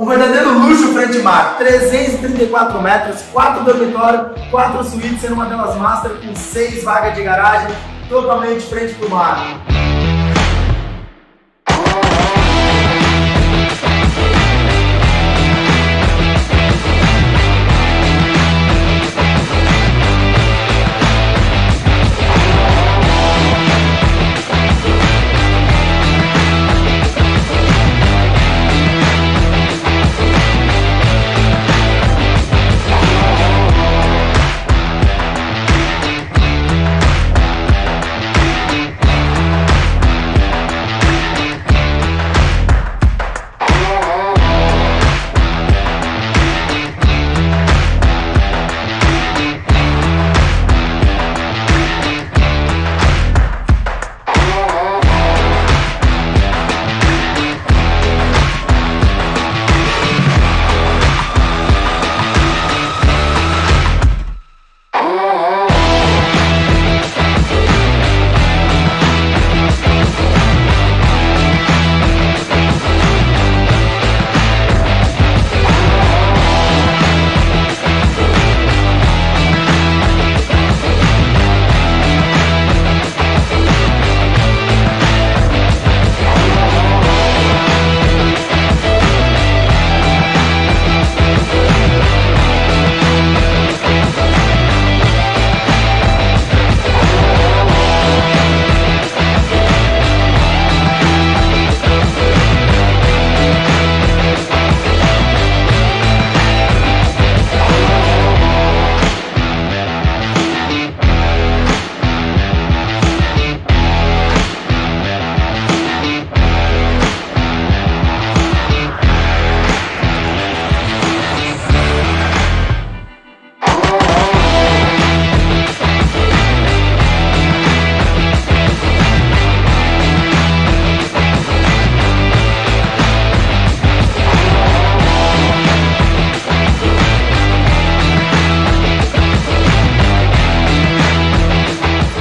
Um verdadeiro luxo frente mar, 334 metros, 4 dormitórios, 4 suítes, sendo uma delas master com 6 vagas de garagem, totalmente frente para o mar.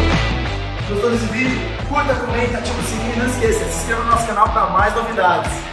Gostou desse vídeo? Curta, comenta, ativa o sininho e não esqueça, se inscreva no nosso canal para mais novidades.